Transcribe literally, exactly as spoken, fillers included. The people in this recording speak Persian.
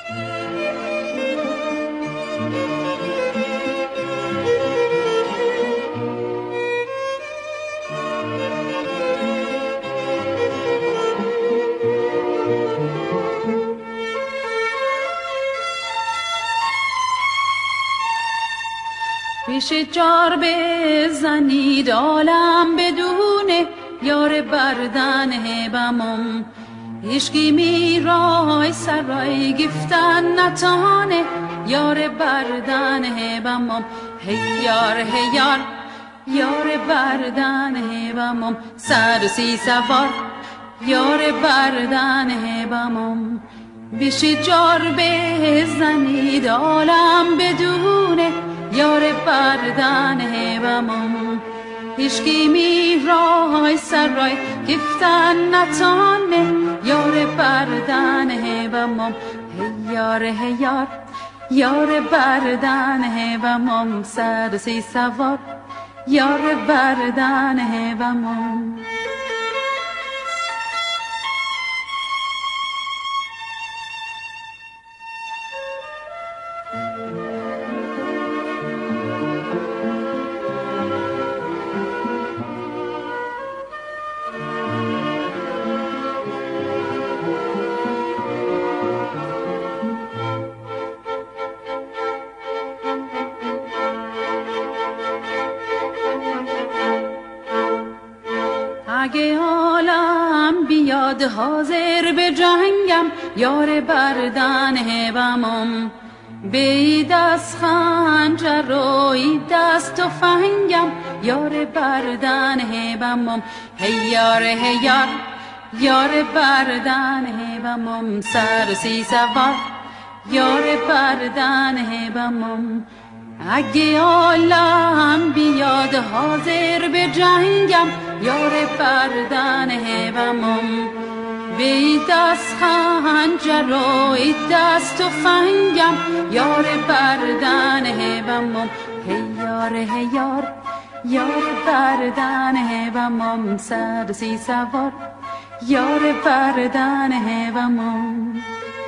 پیش جار بزنید عالم بدونه یار بردن بمم هیچکی میرای سرای گفتن نتانه یار بردن بمم هی یار هی یار یار بردن بمم صد و سی سوار یار بردن بمم پیش جار بزنید عالم بدونه یار بردن بمم هیچکی میرای سرای گفتن نتانه یار بردن بمم هی یار هی یار یار بردن بمم صد و سی سوار یار بردن بمم اگه عالم بیاد حاضر به جنگم یار بردن بمم به دست خنجر و دست تفنگم یار بردن بمم هی یار هی یار یار بردن بمم صد و سی سوار یار بردن بمم اگه عالم بیاد حاضر به جنگم یار بردن بمم به دست خنجر و دست تفنگم یار بردن بمم هی یار هی یار یار بردن بمم صد و سی سوار یار بردن بمم